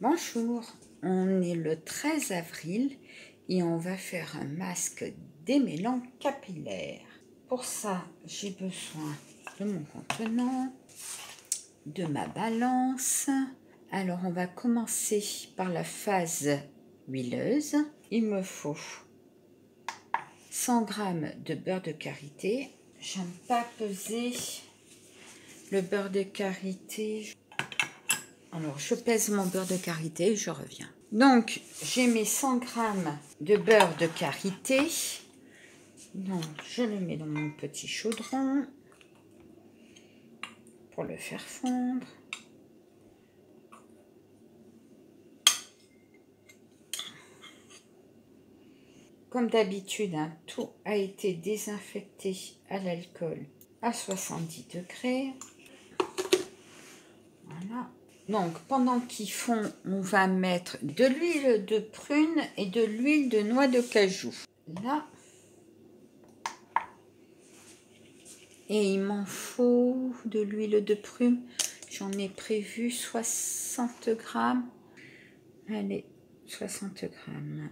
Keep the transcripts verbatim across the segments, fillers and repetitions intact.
Bonjour, on est le treize avril et on va faire un masque démêlant capillaire. Pour ça, j'ai besoin de mon contenant, de ma balance. Alors, on va commencer par la phase huileuse. Il me faut cent grammes de beurre de karité. J'aime pas peser le beurre de karité. Alors, je pèse mon beurre de karité et je reviens. Donc, j'ai mes cent grammes de beurre de karité. Donc, je le mets dans mon petit chaudron pour le faire fondre. Comme d'habitude, hein, tout a été désinfecté à l'alcool à soixante-dix degrés. Voilà. Donc, pendant qu'ils font, on va mettre de l'huile de prune et de l'huile de noix de cajou. Là. Et il m'en faut de l'huile de prune. J'en ai prévu soixante grammes. Allez, soixante grammes.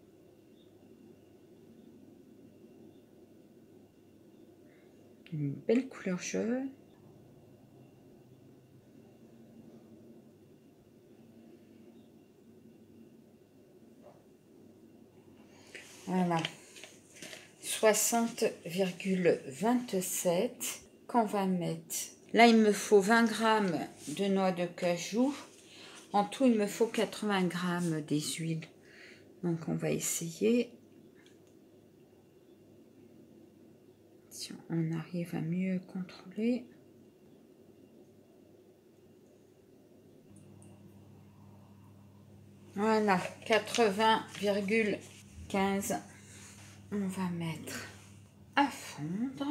Une belle couleur jaune. Voilà. soixante virgule vingt-sept qu'on va mettre. Là, il me faut vingt grammes de noix de cajou. En tout, il me faut quatre-vingts grammes des huiles. Donc, on va essayer. Si on arrive à mieux contrôler. Voilà, quatre-vingts virgule quinze. On va mettre à fondre.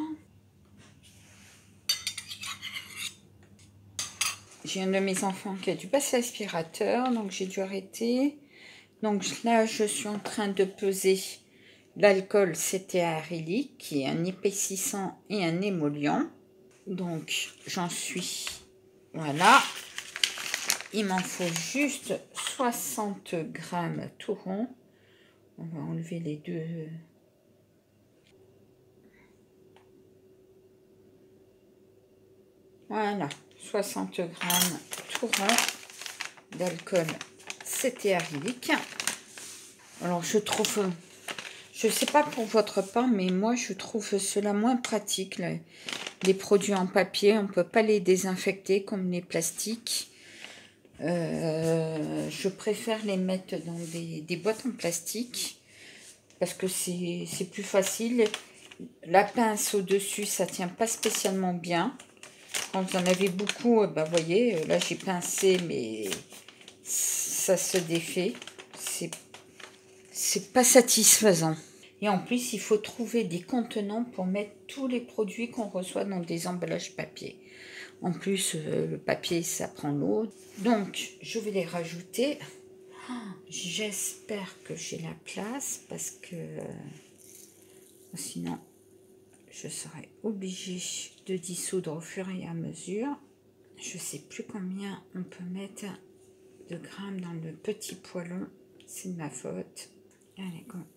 J'ai un de mes enfants qui a dû passer l'aspirateur, donc j'ai dû arrêter. Donc là, je suis en train de peser l'alcool cétéarylique, qui est un épaississant et un émollient. Donc j'en suis, voilà. Il m'en faut juste soixante grammes tout rond. On va enlever les deux. Voilà, soixante grammes tout rond d'alcool cétéarylique. Alors je trouve, je sais pas pour votre part, mais moi je trouve cela moins pratique. Les, les produits en papier, on peut pas les désinfecter comme les plastiques. Euh, je préfère les mettre dans des, des boîtes en plastique parce que c'est plus facile. La pince au-dessus, ça tient pas spécialement bien. Quand vous en avez beaucoup, ben, vous voyez, là j'ai pincé, mais ça se défait. C'est pas satisfaisant. Et en plus, il faut trouver des contenants pour mettre tous les produits qu'on reçoit dans des emballages papier. En plus, euh, le papier, ça prend l'eau. Donc, je vais les rajouter. Oh, j'espère que j'ai la place parce que euh, sinon, je serais obligée de dissoudre au fur et à mesure. Je ne sais plus combien on peut mettre de grammes dans le petit poêlon. C'est de ma faute. Allez, go.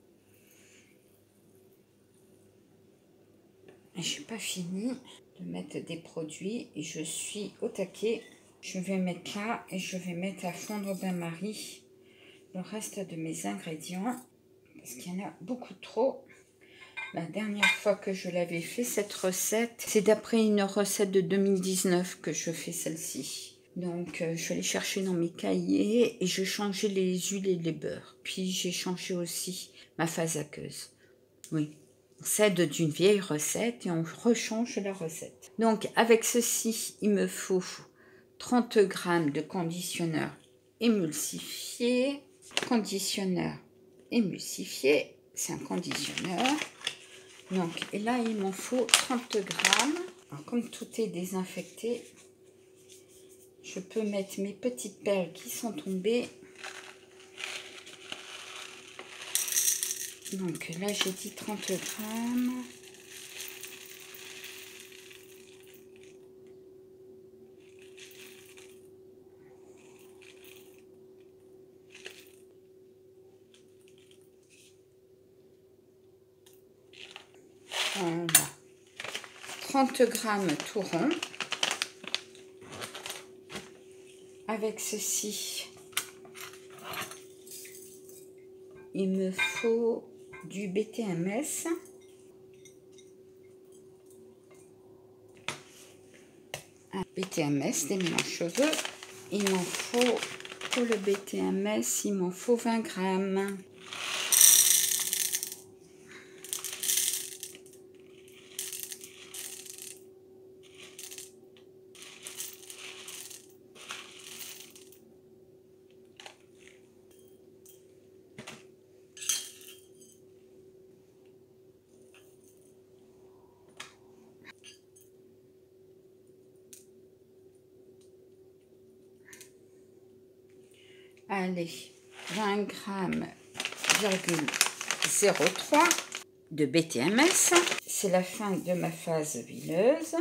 Je n'ai pas fini de mettre des produits et je suis au taquet. Je vais mettre là et je vais mettre à fondre au bain-marie le reste de mes ingrédients parce qu'il y en a beaucoup trop. La dernière fois que je l'avais fait, cette recette, c'est d'après une recette de deux mille dix-neuf que je fais celle-ci. Donc, euh, je vais aller chercher dans mes cahiers et je changeais les huiles et les beurres. Puis, j'ai changé aussi ma phase aqueuse. Oui. On s'aide d'une vieille recette et on rechange la recette. Donc, avec ceci, il me faut trente grammes de conditionneur émulsifié. Conditionneur émulsifié, c'est un conditionneur. Donc, et là, il m'en faut trente grammes. Alors, comme tout est désinfecté, je peux mettre mes petites perles qui sont tombées. Donc là, j'ai dit trente grammes. Voilà. trente grammes tout rond. Avec ceci, il me faut du B T M S. Un B T M S, des mélange-cheveux. Il m'en faut, pour le B T M S, il m'en faut vingt grammes. Allez, vingt grammes, virgule zéro trois de B T M S. C'est la fin de ma phase huileuse.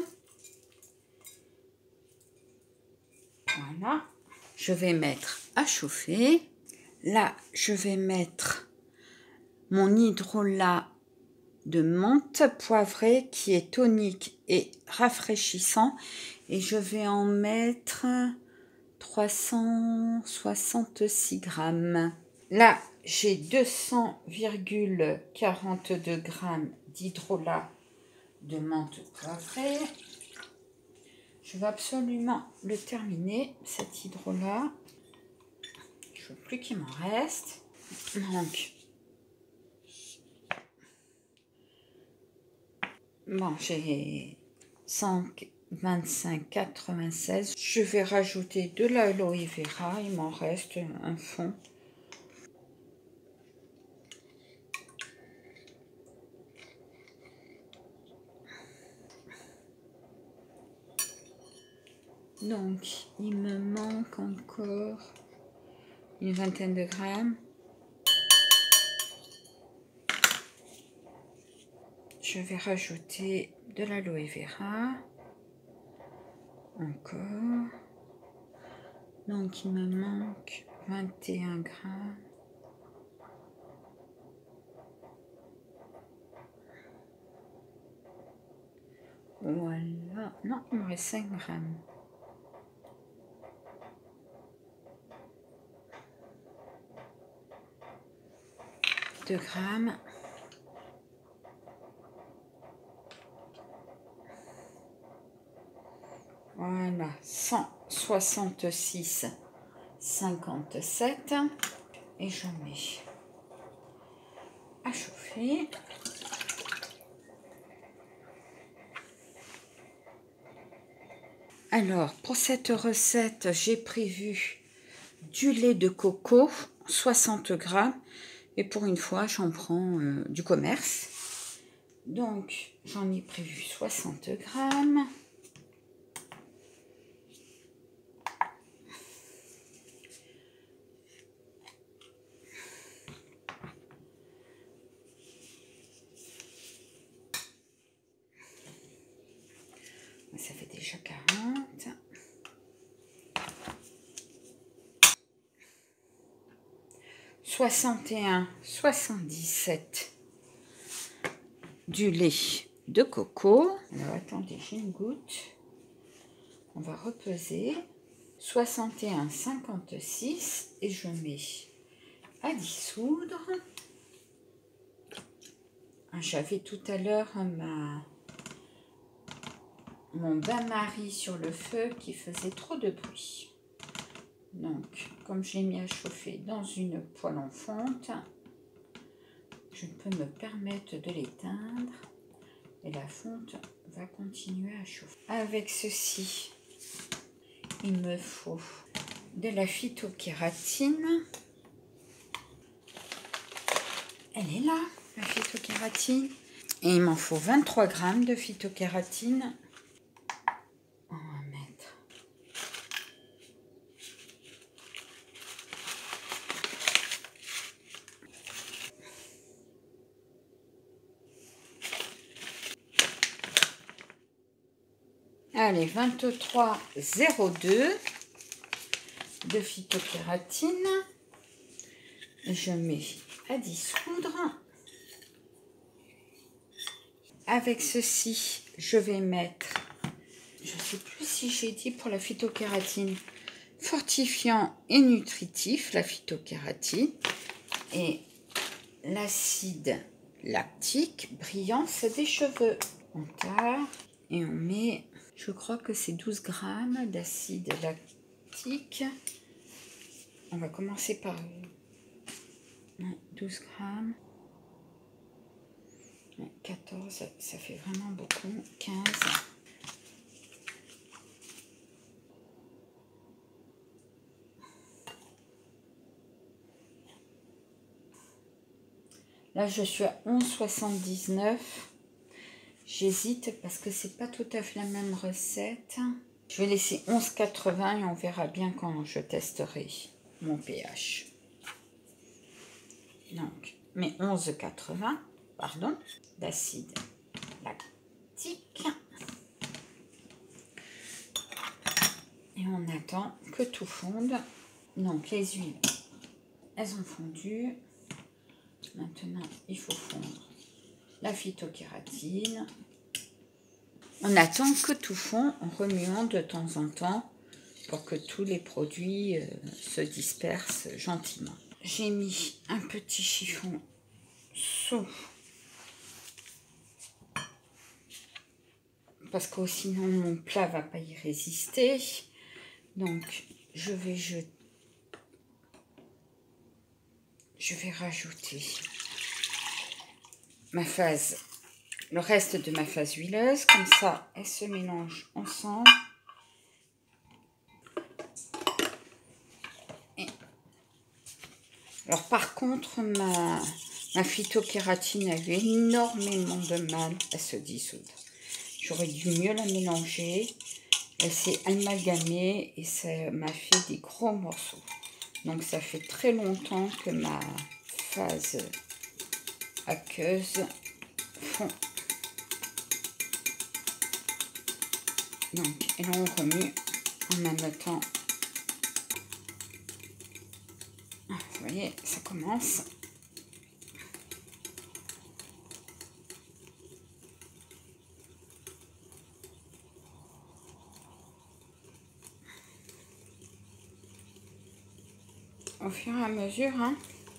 Voilà. Je vais mettre à chauffer. Là, je vais mettre mon hydrolat de menthe poivrée qui est tonique et rafraîchissant. Et je vais en mettre trois cent soixante-six grammes. Là, j'ai deux cents virgule quarante-deux grammes d'hydrolat de menthe poivrée. Je veux absolument le terminer, cet hydrolat. Je veux plus qu'il m'en reste. Donc, bon, j'ai cent vingt-cinq virgule quatre-vingt-seize. Je vais rajouter de l'aloe vera. Il m'en reste un fond. Donc, il me manque encore une vingtaine de grammes. Je vais rajouter de l'aloe vera. Encore. Donc, il me manque vingt et un grammes. Voilà. Non, il me reste cinq grammes. deux grammes. Voilà, cent soixante-six virgule cinquante-sept. Et je mets à chauffer. Alors, pour cette recette, j'ai prévu du lait de coco, soixante grammes. Et pour une fois, j'en prends euh, du commerce. Donc, j'en ai prévu soixante grammes. Ça fait déjà quarante. soixante et un virgule soixante-dix-sept du lait de coco. Alors attendez, j'ai une goutte. On va repeser. soixante et un virgule cinquante-six et je mets à dissoudre. J'avais tout à l'heure ma mon bain-marie sur le feu qui faisait trop de bruit. Donc, comme j'ai mis à chauffer dans une poêle en fonte, je peux me permettre de l'éteindre et la fonte va continuer à chauffer. Avec ceci, il me faut de la phytokératine. Elle est là, la phytokératine. Et il m'en faut vingt-trois grammes de phytokératine. On va mettre allez, vingt-trois virgule zéro deux de phytokératine. Je mets à dissoudre. avec ceci, je vais mettre, je ne sais plus si j'ai dit pour la phytokératine, fortifiant et nutritif, la phytokératine, et l'acide lactique brillant, c'est des cheveux. On tare et on met, je crois que c'est douze grammes d'acide lactique. On va commencer par douze grammes. quatorze, ça fait vraiment beaucoup. quinze. Là, je suis à onze virgule soixante-dix-neuf. J'hésite parce que c'est pas tout à fait la même recette. Je vais laisser onze virgule quatre-vingts et on verra bien quand je testerai mon pH. Donc, mes onze virgule quatre-vingts, pardon, d'acide lactique. Et on attend que tout fonde. Donc, les huiles, elles ont fondu. Maintenant, il faut fondre la phytokératine. On attend que tout fond en remuant de temps en temps pour que tous les produits euh, se dispersent gentiment. J'ai mis un petit chiffon sous parce que sinon mon plat va pas y résister. Donc je vais jeter, je vais rajouter ma phase, le reste de ma phase huileuse, comme ça elle se mélange ensemble. Et alors par contre ma, ma phytokératine avait énormément de mal à se dissoudre. J'aurais dû mieux la mélanger. Elle s'est amalgamée et ça m'a fait des gros morceaux. Donc ça fait très longtemps que ma phase aqueuse fond. Donc, et là on remue en même temps. Vous voyez, ça commence. Au fur et à mesure, hein.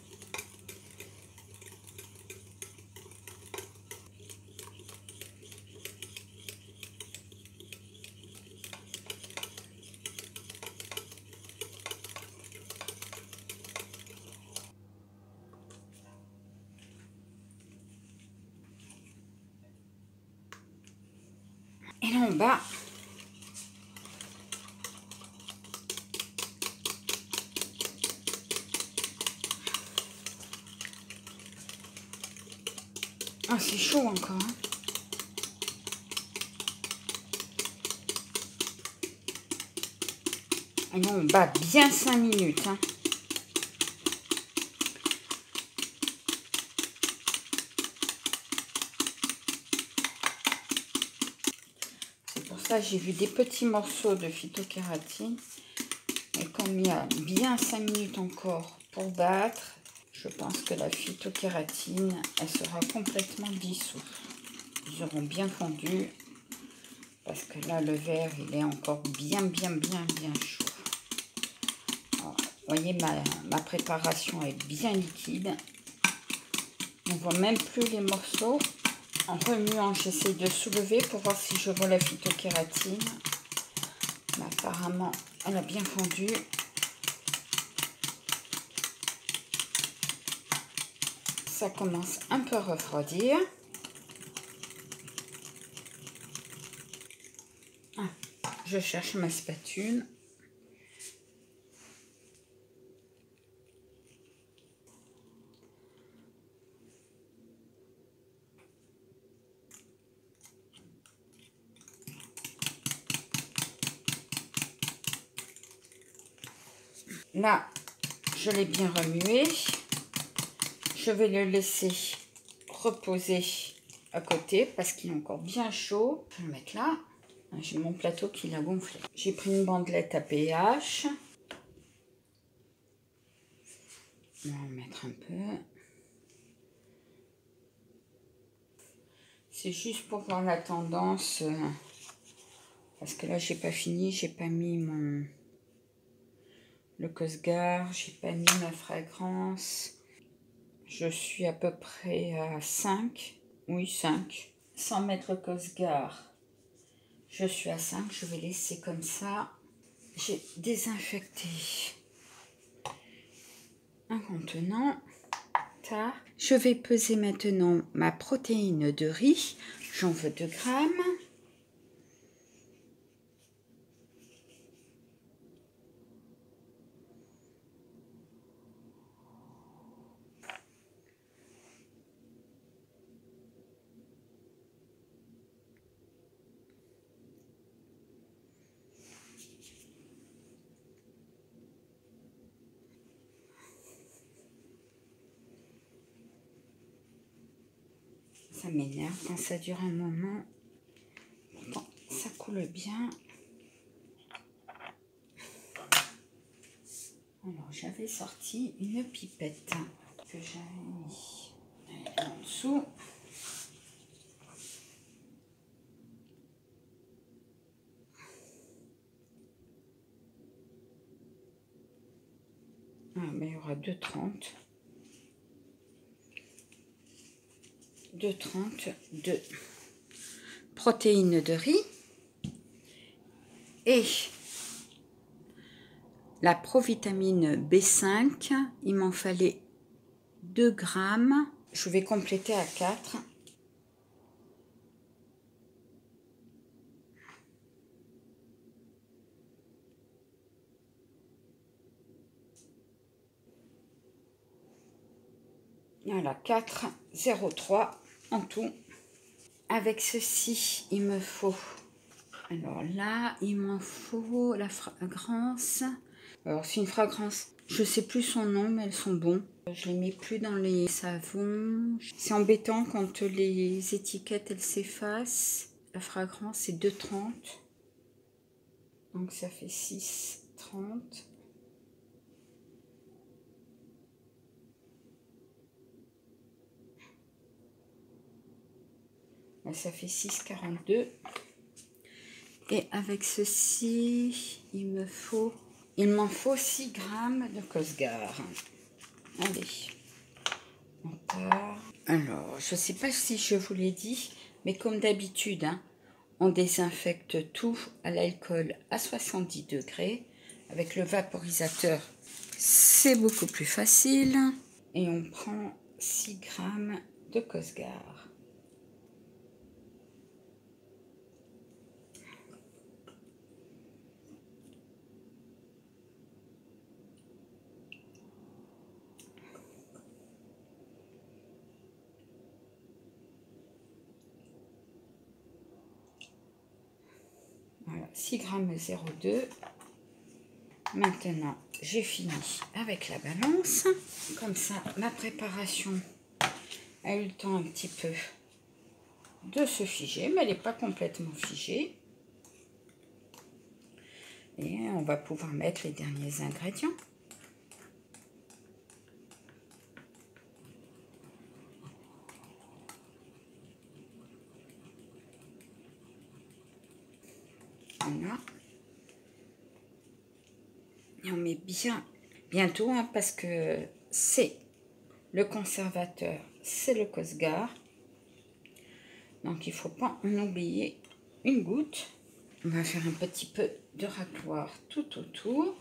Et là en bas, ah, c'est chaud encore. Hein. Et là on bat bien cinq minutes. Hein. C'est pour ça que j'ai vu des petits morceaux de phytokératine. Et comme il y a bien cinq minutes encore pour battre, je pense que la phytokératine, elle sera complètement dissoute. Ils auront bien fondu. Parce que là, le verre, il est encore bien, bien, bien, bien chaud. Alors, vous voyez, ma, ma préparation est bien liquide. On ne voit même plus les morceaux. En remuant, j'essaie de soulever pour voir si je vois la phytokératine. Mais apparemment, elle a bien fondu. Ça commence un peu à refroidir. Ah, je cherche ma spatule. Là, je l'ai bien remué. Je vais le laisser reposer à côté parce qu'il est encore bien chaud. Je vais le mettre là. J'ai mon plateau qui l'a gonflé. J'ai pris une bandelette à pH. On va en mettre un peu. C'est juste pour voir la tendance. Euh, parce que là, j'ai pas fini. J'ai pas mis mon... le Cosgar. J'ai pas mis ma fragrance. Je suis à peu près à cinq. Oui, cinq. Sans mettre le Cosgar. Je suis à cinq. Je vais laisser comme ça. J'ai désinfecté un contenant. Ça. Je vais peser maintenant ma protéine de riz. J'en veux deux grammes. Ça m'énerve quand ça dure un moment. Bon, ça coule bien. Alors, j'avais sorti une pipette que j'avais mis en dessous. Ah, mais il y aura deux trente. deux trente de protéines de riz. Et la provitamine B cinq, il m'en fallait deux grammes. Je vais compléter à quatre. Voilà, quatre zéro trois en tout. Avec ceci, il me faut... Alors là, il m'en faut la fragrance. Alors, c'est une fragrance. Je sais plus son nom, mais elles sont bonnes. Je les mets plus dans les savons. C'est embêtant quand les étiquettes, elles s'effacent. La fragrance, c'est deux trente. Donc, ça fait six trente. Là, ça fait six quarante-deux. Et avec ceci, il me faut... Il m'en faut six grammes de Cosgar. Allez. On part. Alors, je ne sais pas si je vous l'ai dit, mais comme d'habitude, hein, on désinfecte tout à l'alcool à soixante-dix degrés. Avec le vaporisateur, c'est beaucoup plus facile. Et on prend six grammes de Cosgar. Voilà, six grammes zéro deux. Maintenant, j'ai fini avec la balance. Comme ça, ma préparation a eu le temps un petit peu de se figer, mais elle n'est pas complètement figée. Et on va pouvoir mettre les derniers ingrédients. Voilà. Et on met bien, bientôt, hein, parce que c'est le conservateur, c'est le Cosgar. Donc, il ne faut pas en oublier une goutte. On va faire un petit peu de racloir tout autour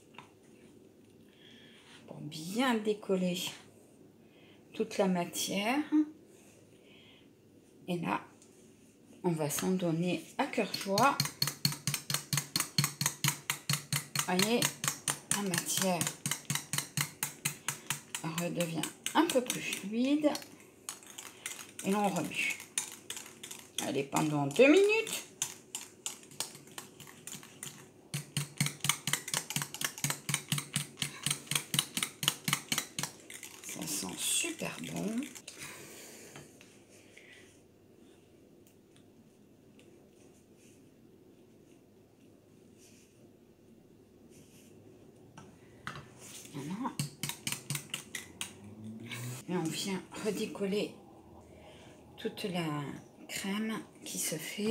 pour bien décoller toute la matière. Et là, on va s'en donner à cœur joie. Voyez, la matière redevient un peu plus fluide. Et là, on remue. Allez, pendant deux minutes. Ça sent super bon. Voilà. Et on vient redécoller toute la crème qui se fait.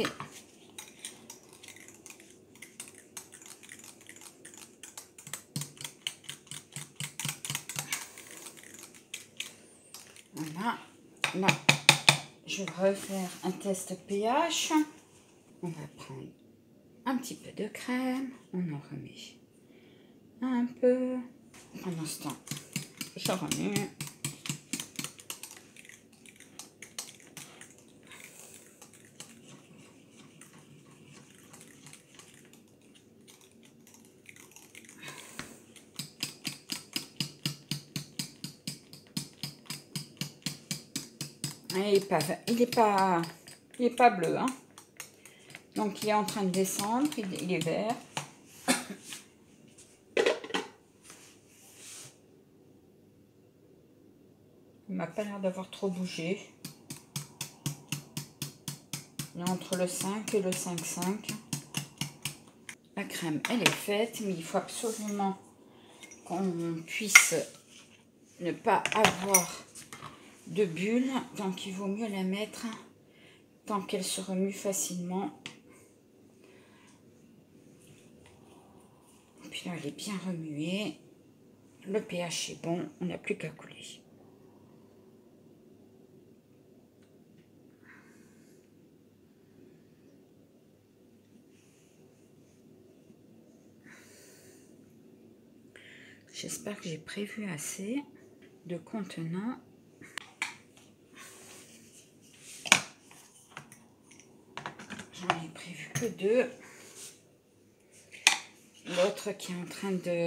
Voilà. Là, je vais refaire un test pH. On va prendre un petit peu de crème. On en remet un peu. Pendant ce temps, je remue. Il n'est pas, il est pas, il est pas bleu, hein. Donc il est en train de descendre, il, il est vert. Il m'a pas l'air d'avoir trop bougé. Il est entre le cinq et le cinq virgule cinq. La crème, elle est faite, mais il faut absolument qu'on puisse ne pas avoir de bulles. Donc il vaut mieux la mettre tant qu'elle se remue facilement. Et puis là, elle est bien remuée. Le pH est bon, on n'a plus qu'à couler. J'espère que j'ai prévu assez de contenants. J'en ai prévu que deux. L'autre qui est en train de...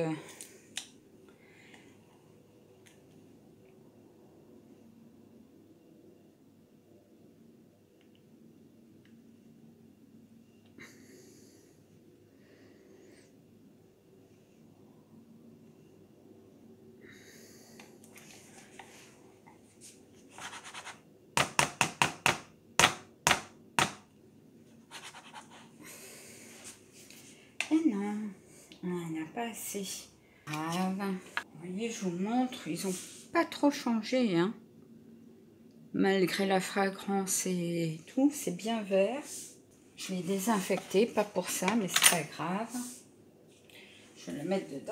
Et non, on n'a pas assez. Grave. Vous voyez, je vous montre, ils n'ont pas trop changé, hein. Malgré la fragrance et tout, c'est bien vert. Je l'ai désinfecté, pas pour ça, mais c'est pas grave. Je vais le mettre dedans.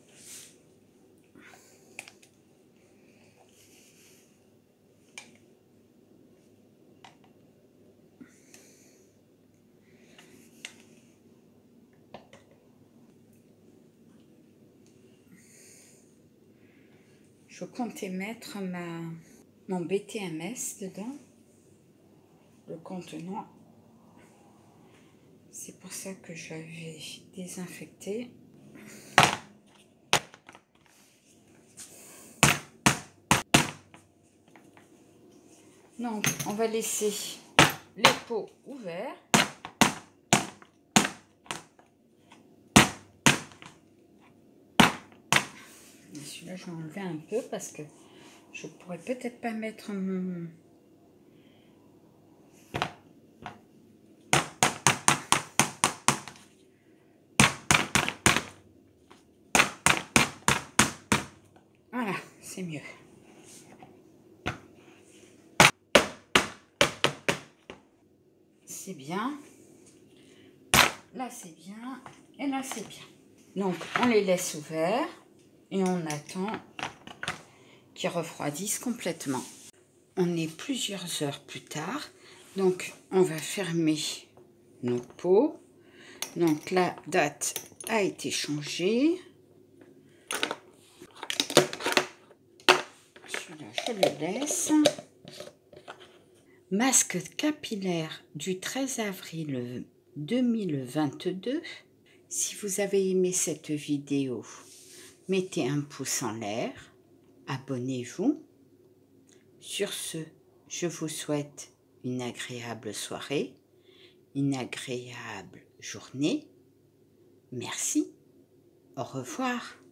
Je comptais mettre ma, mon B T M S dedans, le contenant. C'est pour ça que j'avais désinfecté. Donc, on va laisser les pots ouverts. Celui-là, je vais enlever un peu parce que je pourrais peut-être pas mettre mon... Voilà, c'est mieux. C'est bien. Là, c'est bien. Et là, c'est bien. Donc, on les laisse ouverts et on attend qu'ils refroidissent complètement. On est plusieurs heures plus tard. Donc, on va fermer nos pots. Donc, la date a été changée. Celui-là, je le laisse. Masque capillaire du treize avril deux mille vingt-deux. Si vous avez aimé cette vidéo, mettez un pouce en l'air, abonnez-vous. Sur ce, je vous souhaite une agréable soirée, une agréable journée. Merci, au revoir.